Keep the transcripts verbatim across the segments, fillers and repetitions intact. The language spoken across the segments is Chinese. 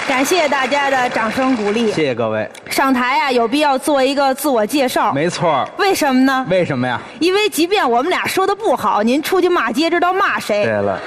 感谢大家的掌声鼓励。 谢谢各位。 上台啊，有必要做一个自我介绍。 没错。 为什么呢？ 为什么呀？ 因为即便我们俩说的不好，您出去骂街知道骂谁。 对了。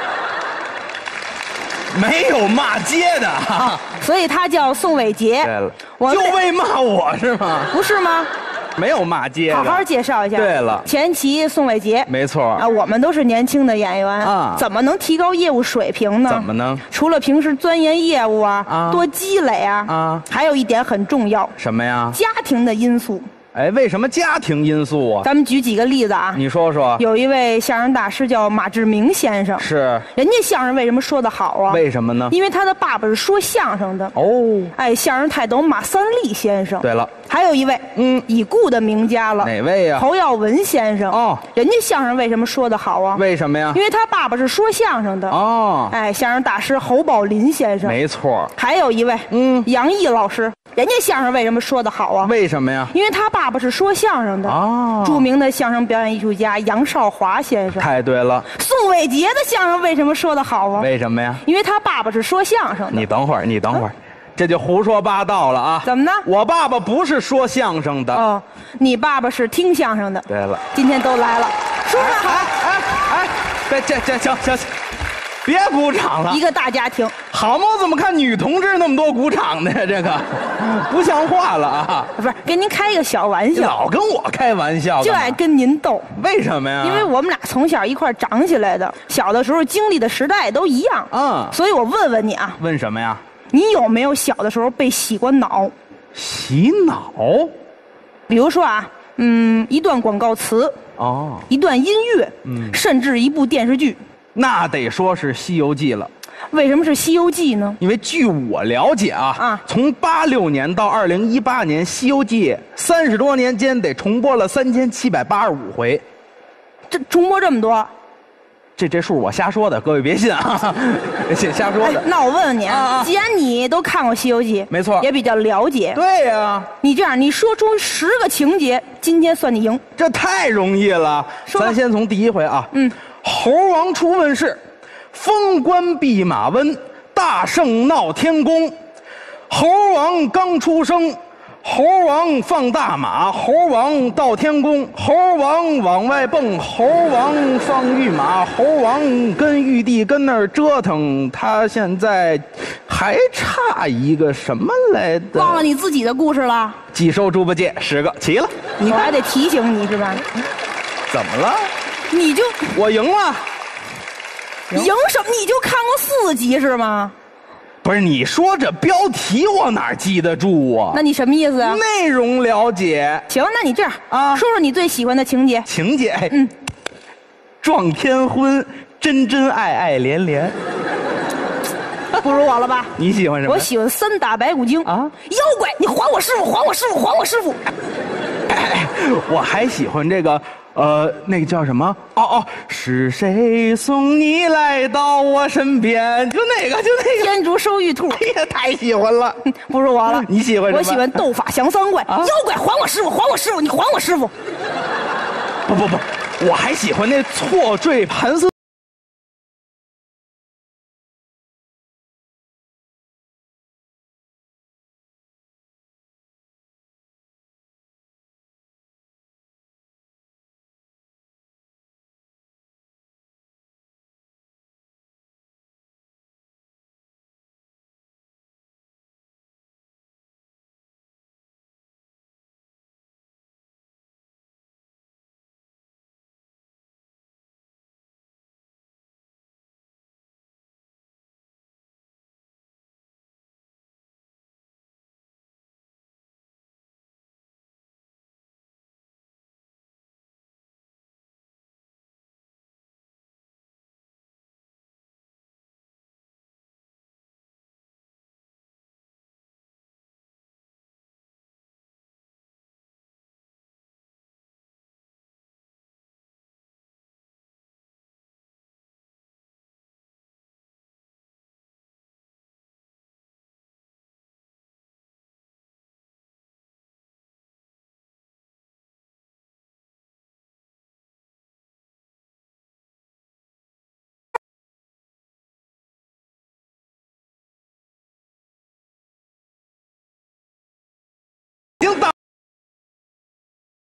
没有骂街的啊， 所以他叫宋伟杰。 对了， 我就为骂我是吗？ 不是吗？ 没有骂街的。 好好介绍一下。 对了， 前期宋伟杰。 没错啊，我们都是年轻的演员啊， 怎么能提高业务水平呢？ 怎么呢？ 除了平时钻研业务啊， 啊多积累啊， 啊， 还有一点很重要。 什么呀？ 家庭的因素。 哎，为什么家庭因素啊？ 咱们举几个例子啊。 你说说。 有一位相声大师叫马志明先生。 是。 人家相声为什么说得好啊？ 为什么呢？ 因为他的爸爸是说相声的。 哦。 哎，相声泰斗马三立先生。 对了。 还有一位， 嗯， 已故的名家了。 哪位呀？ 侯耀文先生。 哦。 人家相声为什么说得好啊？ 为什么呀？ 因为他爸爸是说相声的。 哦。 哎，相声大师侯宝林先生。 没错。 还有一位， 嗯， 杨毅老师。人家相声为什么说得好啊？ 为什么呀？ 因为他爸爸是说相声的。 哦。 著名的相声表演艺术家杨少华先生。 太对了。 宋伟杰的相声为什么说得好啊？ 为什么呀？ 因为他爸爸是说相声的。 你等会儿，你等会儿。嗯，这就胡说八道了啊！ 怎么呢？ 我爸爸不是说相声的。 哦，你爸爸是听相声的。 对了， 今天都来了，说得好。 哎哎哎，这这行行行，别鼓掌了。 一个大家庭。 好嘛，我怎么看女同志那么多鼓掌的呀？这个不像话了啊！ 不是，跟您开一个小玩笑。 老跟我开玩笑。 就爱跟您逗。 为什么呀？ 因为我们俩从小一块长起来的，小的时候经历的时代都一样。 嗯。 所以我问问你啊。 问什么呀？ 你有没有小的时候被洗过脑？ 洗脑？ 比如说啊，嗯，一段广告词， 哦， 一段音乐， 嗯， 甚至一部电视剧。 那得说是《西游记》了。 为什么是《西游记》呢？ 因为据我了解啊，啊，从八六年到二零一八年，《西游记》三十多年间得重播了三千七百八十五回。 这重播这么多？ 这这数我瞎说的，各位别信啊，瞎瞎说的。 哎，那我问问你啊， 啊既然你都看过《西游记》， 没错， 也比较了解。 对呀、啊， 你这样，你说出十个情节，今天算你赢。 这太容易了。咱先从第一回啊， 嗯， 猴王出问世，封官弼马温，大圣闹天宫。猴王刚出生，猴王放大马，猴王到天宫，猴王往外蹦，猴王放御马，猴王跟玉帝跟那儿折腾，他现在还差一个什么来的？ 忘了你自己的故事了？ 寄收猪八戒十个齐了， 你我还得提醒你是吧？ 怎么了？ 你就我赢了。 赢什么？你就看过四集是吗？ 不是，你说这标题我哪记得住啊？ 那你什么意思啊？ 内容了解。 行，那你这样啊， 说说你最喜欢的情节。 情节， 嗯， 撞天婚，真真爱爱连连。 不如我了吧？ 你喜欢什么？ 我喜欢三打白骨精啊！ 妖怪，你还我师傅，还我师傅，还我师傅！ 哎，我还喜欢这个。呃，那个叫什么？哦哦，是谁送你来到我身边？就那个，就那个。 天竺收玉兔， 哎呀，太喜欢了！ 不是我了。 你喜欢什么？ 我喜欢斗法降三怪。啊、妖怪，还我师傅，还我师傅，你还我师傅！ 不不不，我还喜欢那错坠盘丝。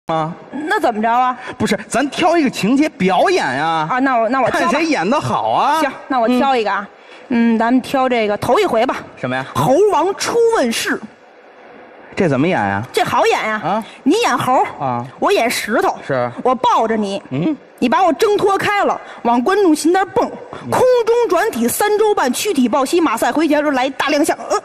啊？ 那怎么着啊？ 不是，咱挑一个情节表演呀。 啊，那我那我挑看吧谁演得好啊？ 行，那我挑一个啊。嗯，咱们挑这个头一回吧。 什么呀？ 猴王初问世。 这怎么演呀？ 这好演呀！ 啊， 你演猴啊， 我演石头。 是， 我抱着你， 嗯， 你把我挣脱开了，往观众席那儿蹦，空中转体三周半，躯体抱膝，马赛回旋时来大亮相。呃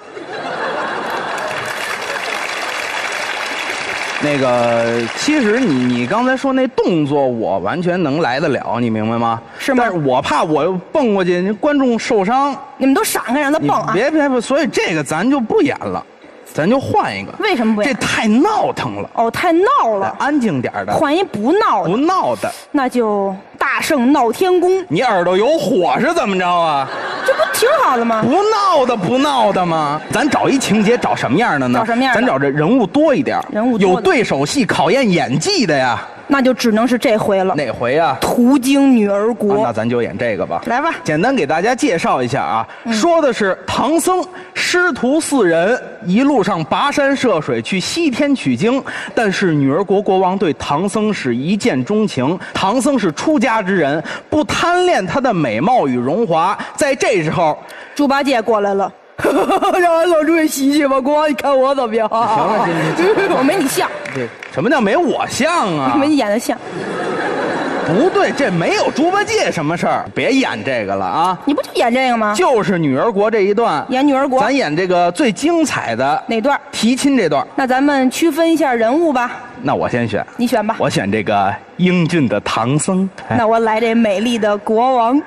那个，其实你你刚才说那动作，我完全能来得了，你明白吗？ 是吗？ 但是我怕我蹦过去，观众受伤。 你们都闪开，让他蹦啊！ 别别别，所以这个咱就不演了。咱就换一个。 为什么不演？ 这太闹腾了。 哦，太闹了。 安静点的。 换一不闹的。 不闹的。 那就大圣闹天宫。 你耳朵有火是怎么着啊？ 这不挺好的吗？ 不闹的不闹的吗？咱找一情节，找什么样的呢？ 找什么样的？ 咱找这人物多一点， 人物多有对手戏，考验演技的呀。 那就只能是这回了。 哪回啊？ 途经女儿国。 啊、那咱就演这个吧。 来吧， 简单给大家介绍一下啊， 嗯、 说的是唐僧师徒四人一路上跋山涉水去西天取经，但是女儿国国王对唐僧是一见钟情。唐僧是出家之人，不贪恋她的美貌与荣华。在这时候， 猪八戒过来了。让俺老注意洗洗吧，国王，你看我怎么样？ 行了，行行， 我没你像。 这什么叫没我像啊？ 没你演的像。 不对，这没有猪八戒什么事儿，别演这个了啊！ 你不就演这个吗？ 就是女儿国这一段， 演女儿国， 咱演这个最精彩的哪段？ 提亲这段。 那咱们区分一下人物吧。 那我先选， 你选吧。 我选这个英俊的唐僧。 哎、那我来这美丽的国王。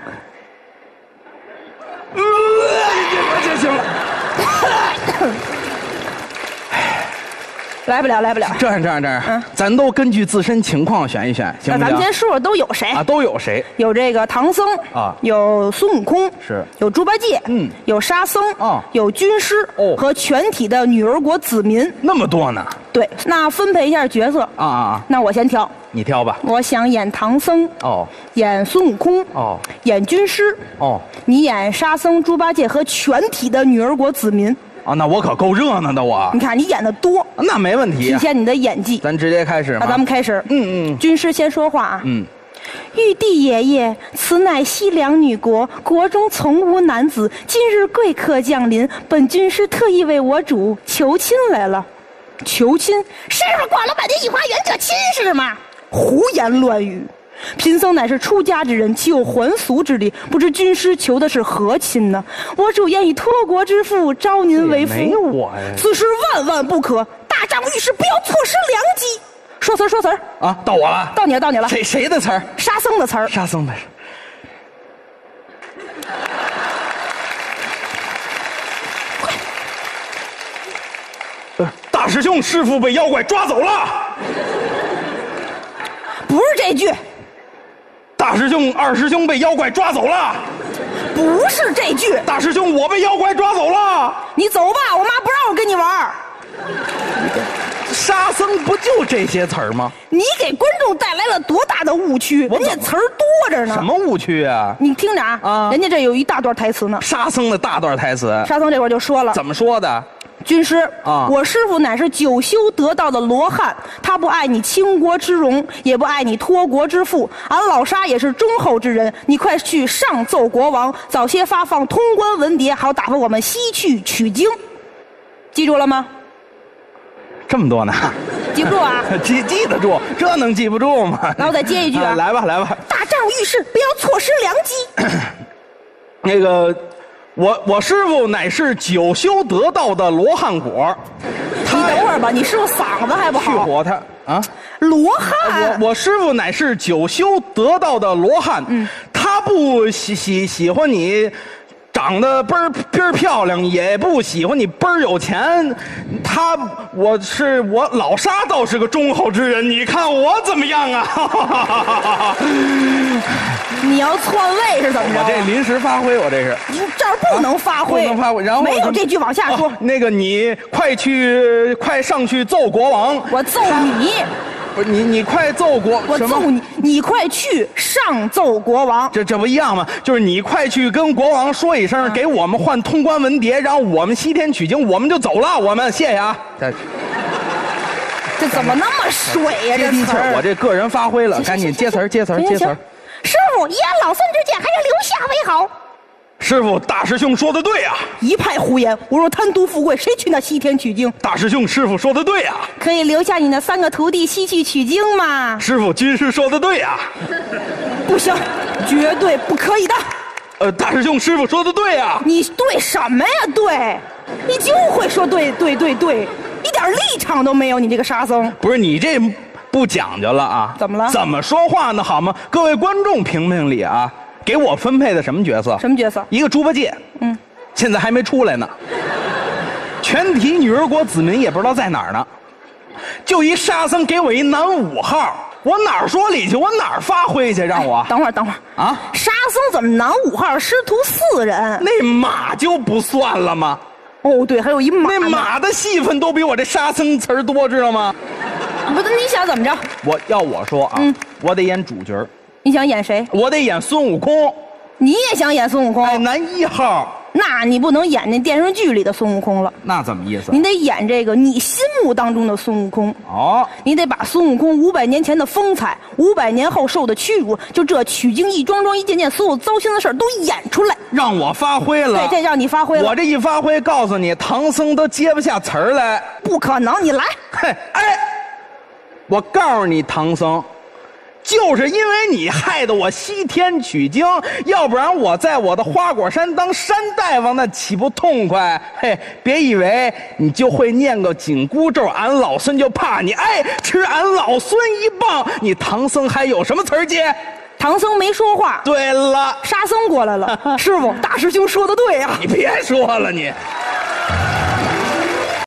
呃，就行了。 来不了，来不了。 这样，这样，这样， 嗯， 咱都根据自身情况选一选，行不行？ 那咱们先说说都有谁啊？都有谁？ 有这个唐僧啊， 有孙悟空， 是， 有猪八戒， 嗯， 有沙僧， 啊， 有军师， 哦， 和全体的女儿国子民， 那么多呢？ 对，那分配一下角色啊啊！ 那我先挑， 你挑吧。 我想演唐僧， 哦， 演孙悟空， 哦， 演军师， 哦， 你演沙僧、猪八戒和全体的女儿国子民。 啊，那我可够热闹的我。 你看你演的多， 那没问题， 体现你的演技。 咱直接开始。 那咱们开始。 嗯嗯。 军师先说话啊。 嗯。 玉帝爷爷，此乃西凉女国，国中从无男子，今日贵客降临，本军师特意为我主求亲来了。求亲？师傅逛了半天御花园，这亲是吗？胡言乱语。贫僧乃是出家之人，岂有还俗之理？不知军师求的是何亲呢？我主愿以托国之父招您为夫。 没有我呀！ 此事万万不可，大丈夫遇事不要错失良机。说词儿，说词儿啊！到我了， 到你了，到你了。 谁谁的词儿？ 沙僧的词儿。 沙僧的。快！大师兄，师傅被妖怪抓走了。 不是这句。 大师兄、二师兄被妖怪抓走了。 不是这句。 大师兄，我被妖怪抓走了。 你走吧，我妈不让我跟你玩。 沙僧不就这些词儿吗？ 你给观众带来了多大的误区？人家词儿多着呢。 什么误区啊？ 你听着啊，啊人家这有一大段台词呢。 沙僧的大段台词。 沙僧这会儿就说了。 怎么说的？ 军师啊， 我师父乃是九修得道的罗汉，他不爱你倾国之荣，也不爱你托国之富。俺老沙也是忠厚之人，你快去上奏国王，早些发放通关文牒，好打发我们西去取经。记住了吗？ 这么多呢？ 记不住啊？ 记记得住，这能记不住吗？ 然后再接一句啊， 啊来吧来吧。 大丈夫遇事不要错失良机。 那个。我我师傅乃是九修得道的罗汉果， 你等会儿吧，你师傅嗓子还不好。 去火他啊！ 罗汉， 我我师傅乃是九修得道的罗汉，嗯，他不喜喜喜欢你长得倍儿倍儿漂亮，也不喜欢你倍儿有钱。他我是我老沙倒是个忠厚之人，你看我怎么样啊？ 你要篡位是怎么着？ 我这临时发挥，我这是。 你这儿不能发挥， 啊、不能发挥。然后没有这句往下说。 哦、那个你快去，快上去奏国王。 我奏你。 不是你，你快奏国。 我奏你，你快去上奏国王。 这这不一样吗？就是你快去跟国王说一声，啊、给我们换通关文牒，然后我们西天取经，我们就走了。我们谢谢啊。再这怎么那么水呀？ 接地气儿，我这个人发挥了，赶紧接词儿，接词儿，接词儿。 师傅，遗俺老孙之见，还是留下为好。 师傅，大师兄说的对呀、啊！ 一派胡言！我若贪图富贵，谁去那西天取经？ 大师兄，师傅说的对呀、啊！ 可以留下你那三个徒弟西去取经吗？ 师傅，军师说的对呀、啊！ 不行，绝对不可以的。 呃，大师兄，师傅说的对呀、啊！ 你对什么呀？对，你就会说对对对对，一点立场都没有，你这个沙僧。 不是你这不讲究了啊？ 怎么了？ 怎么说话呢？好吗？各位观众评评理啊！给我分配的什么角色？ 什么角色？ 一个猪八戒，嗯，现在还没出来呢。全体女儿国子民也不知道在哪儿呢。就一沙僧给我一男五号，我哪儿说理去？我哪儿发挥去？让我、 哎、等会儿，等会儿啊！ 沙僧怎么男五号，师徒四人？ 那马就不算了吗？ 哦，对，还有一马。 那马的戏份都比我这沙僧词儿多，知道吗？ 不是，你想怎么着？ 我要我说啊，嗯、我得演主角。 你想演谁？ 我得演孙悟空。 你也想演孙悟空？ 哎，男一号。 那你不能演那电视剧里的孙悟空了。 那怎么意思？ 你得演这个你心目当中的孙悟空。 哦， 你得把孙悟空五百年前的风采，五百年后受的屈辱，就这取经一桩桩一件件所有糟心的事儿都演出来， 让我发挥了。 对，这让你发挥了。 我这一发挥，告诉你，唐僧都接不下词儿来。 不可能，你来。 嘿，哎，我告诉你，唐僧。就是因为你害得我西天取经，要不然我在我的花果山当山大王那岂不痛快？嘿，别以为你就会念个紧箍咒，俺老孙就怕你。哎，吃俺老孙一棒，你唐僧还有什么词儿接？ 唐僧没说话。 对了， 沙僧过来了。师傅，大师兄说的对呀、啊。 你别说了你。